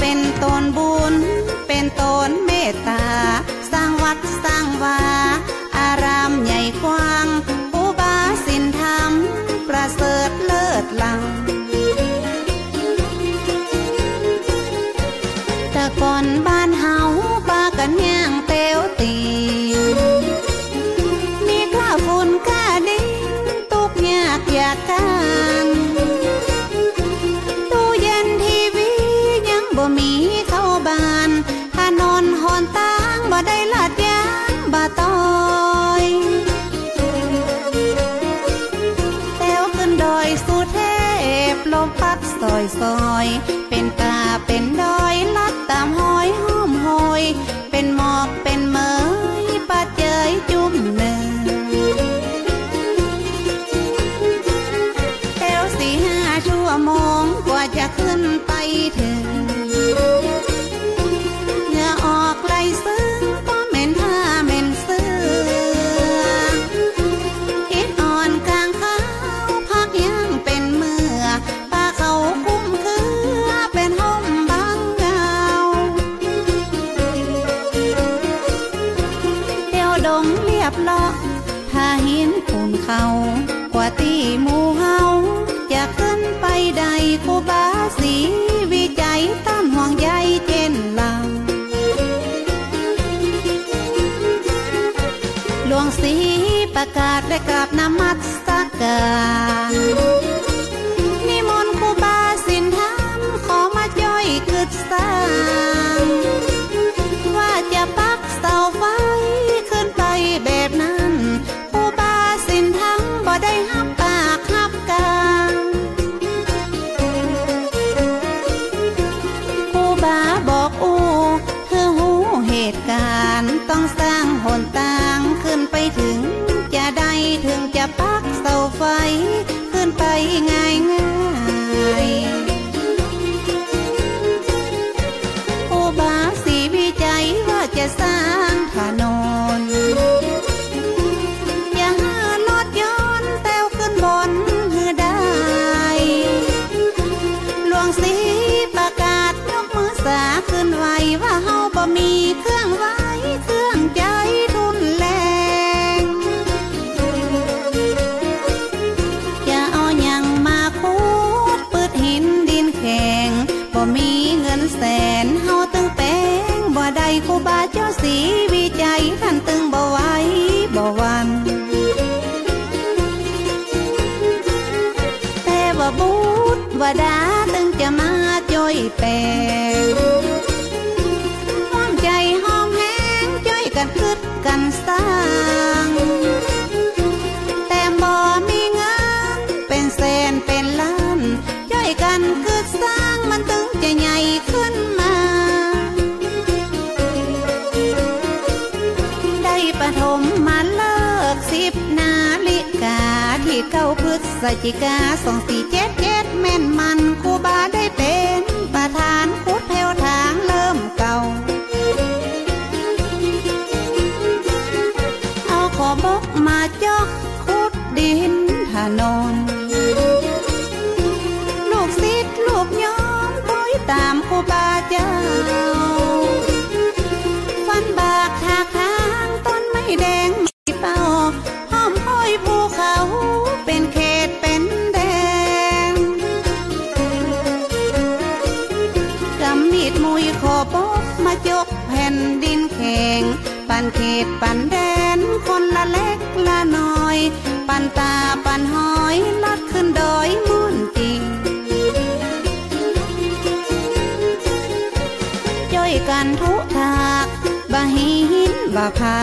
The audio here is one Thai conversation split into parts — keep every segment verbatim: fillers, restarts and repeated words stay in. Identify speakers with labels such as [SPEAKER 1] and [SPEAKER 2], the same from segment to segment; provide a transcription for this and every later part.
[SPEAKER 1] เป็นตนบุญเป็นตนเมตตาสร้างวัดสร้างวาอารามใหญ่กว้างอุบาสินธรรมประเสริฐเลิศล้ำแต่ก่อนบ้านเฮาปากันย่างเตียวตีมีข้าฝุ่นข้าดินตุกยากอยากกันตู้เย็นทีวียังบ่มีเข้าบ้านถ้านอนหอนตางบ่ได้ลาดยางบ่ต้อยแต้วขึ้นดอยสุเทพลมพัดซอยซอยเป็นตาเป็นดอยลัดตามหอยห้อมหอยเป็นหมอกเป็นเมยปัดเจยจุ่มเนื้อแต้วสี่ห้าชั่วโมงกว่าจะขึ้นไปถึงเหงื่อออกไหลซึ้งก็เหม็นผ้าเหม็นเสื้ออิดอ่อนกลางขาวพักยังเป็นเมื่อป้าเขาคุ้มคือเป็นห้องบางเงาเที่ยวดงเรียบเลาะถ้าหินปูนเขากว่าตีหมู่เฮาจะขึ้นไปใดครูบาสีวิจัยต้านห่วงใยเจนลำหลวงศรีประกาศและกราบนมัสการนิมนต์ครูบาสินธรรมขอมาย่อยกึศสร้างว่าจะปักเสาไฟขึ้นไปแบบนั้นครูบาสินธรรมบ่ได้หับปากหับกลางครูบาบอกอู้เธอหูเหตุการณ์ต้องสร้างหนทางขึ้นไปถึงจะได้ถึงจะปักเสาไฟขึ้นไปง่ายง่ายครูบาสีวิจัยว่าจะสร้างถนนอย่าหารถยนต์แต้วขึ้นบนเฮือได้หลวงศรีประกาศยกมือสาขึ้นไว้ว่าเฮาบ่มีเครื่องไว้เครื่องใจทุนแรงอย่าเอาหยังมาคูดปืดหินดินแข็งบ่มีเงินแสนเฮาตึงแป้งบ่ได้ครูบาเจ้าสีวิจัยท่านตึงบ่ไหวบ่วันแต่ว่าบูดว่าดาตึงจะมาจ่อยแปลงห้อมใจห้อมแห้งจ่อยกันคึดกันสร้างแต่บ่มีเงินเป็นแสนเป็นล้านจ่อยกันคึดสร้างมันตึงจะใหญ่ขึ้นมาได้ปฐมมาเลิกสิบนาฬิกาที่เก้าพฤศจิกาสองสี่เจ็ดเจ็ดแม่นมันครูบาได้เป็นประธานขุดแผ่วทางเริ่มเก่าเอาขอบกมาจอกขุดดินถนนลูกศิษย์ลูกย้อมต้อยตามครูบาเจ้าฟันบากทากทางต้นไม้แดงมีเป้าห้อมห้อยภูเขาเป็นเขตเป็นแดนกำมีดมุยขอบกมาจกแผ่นดินแข็งปันเขตปันแดนคนละเล็กละน้อยปันตาปันหอยลัดขึ้นดอยมุ่นจริงจ้อยกันทุทากบะหินบะพา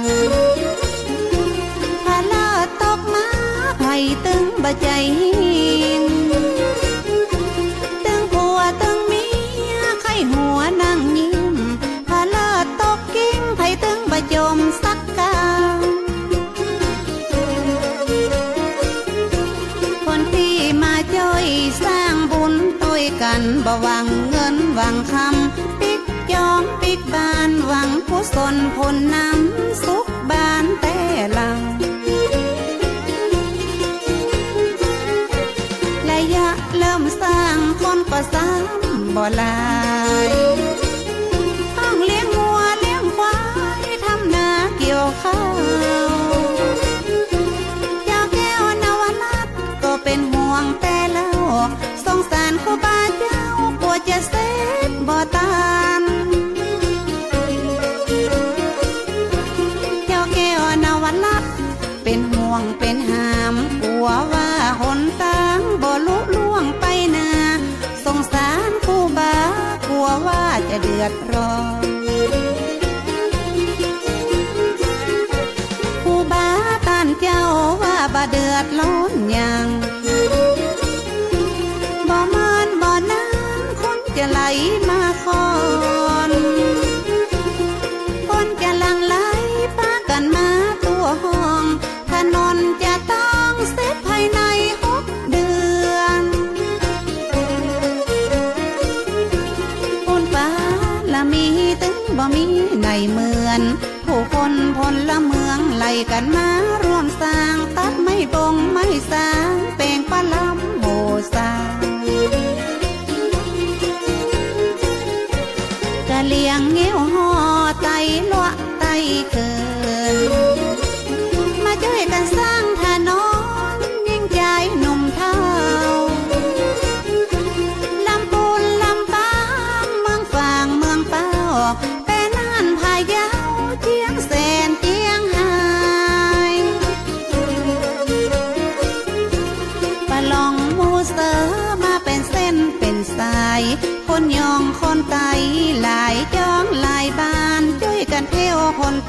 [SPEAKER 1] พาลาตกมาไผ่ตึงบะใจหินตึงผัวตึงเมียไข้หัวนั่งยิ้มพาลาตกกิ้งไผ่ตึงบะจมสักกาคนที่มาจ้อยสร้างบุญต้วยกันบ่หวังเงินหวังคำปิกจอมปิกบานหวังกุศลผลน้ำสุขบานแต่ลังระยะเริ่มสร้างคนก็สามบ่หลายต้องเลี้ยงงัวเลี้ยงควายทำนาเกี่ยวข้าวเจ้าแก้วนวรัตน์ก็เป็นห่วงแต่เล่าสงสารครูบาเจ้ากลัวจะเสร็จบ่ตานเจ้าแก้วนวรัตน์เป็นห่วงเป็นหามกลัวว่าหนทางบ่ลุล่วงไปนาสงสารครูบากลัวว่าจะเดือดร้อนครูบาต้านเจ้าว่าบ่เดือดร้อนยังบ่เมินบ่นานคนจะไหลมาคอนคนจะหลั่งไหลพากันมาตัวห้องถนนจะต้องเสร็จภายในหกเดือนคนฟ้าละมีตึงบ่มีในเหมือนผู้คนพลละเมืองไล่กันมาร่วมสร้างตัดไม่บงไม่สร้างแปลงปลาล้ำโหสร้างกะเลียงเงี้ยวห่อไตลวะไตเกินมาช่วยกันสร้างถนนยิ่งใจหนุ่มเท่าลำปูนลำปางเมืองฝางเมืองเป้าแต่น่านพะเยาเจียงแสนเจียงไฮ้ปะลองมูเสอมาเป็นเส้นเป็นสายคนยองคนไตหลายจ้องหลายบ้านช่วยกันเที่ยวคน